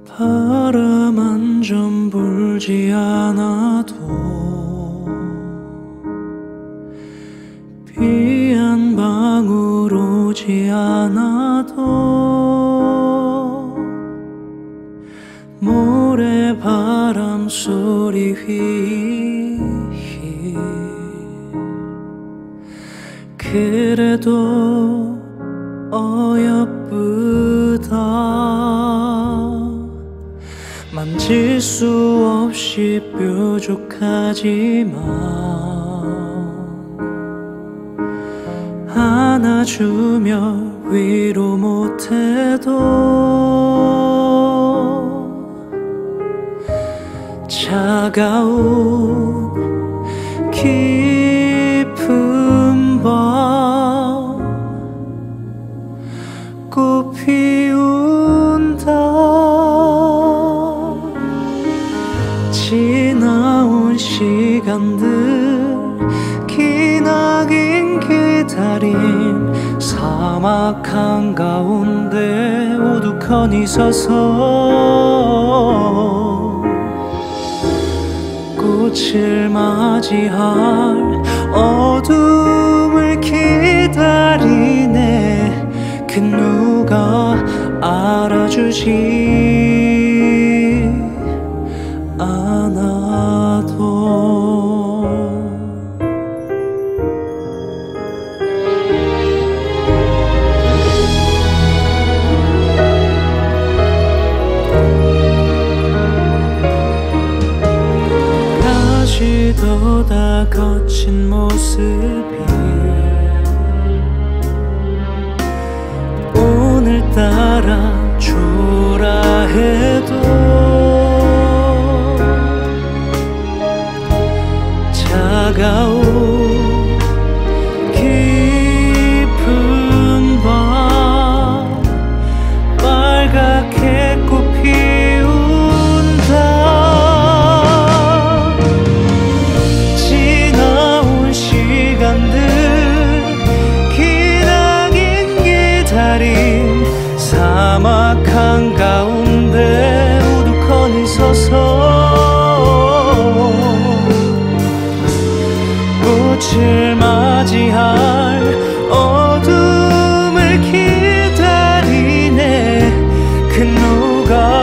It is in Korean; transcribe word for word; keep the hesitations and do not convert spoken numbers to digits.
바람 한 점 불지 않아도 비 한 방울 오지 않아도 모래바람 소리 휘휘 그래도 어여쁘다 만질 수 없이 뾰족하지만 안아주며 위로 못해도 차가운 깊은 밤 꽃 피운다 지나온 시간들 기나긴 기다림 사막 한가운데 우두커니 서서 꽃을 맞이할 어둠을 기다리네 그 누가 알아주지 않아도 가시도다 거친 모습이 오늘따라 초라해도 차가운 깊은 밤 빨갛게 꽃 피운다 지나온 시간들 기나긴 기다림 사막 한가운데 우두커니 서서 꽃을 맞이할 어둠을 기다리네 그 누가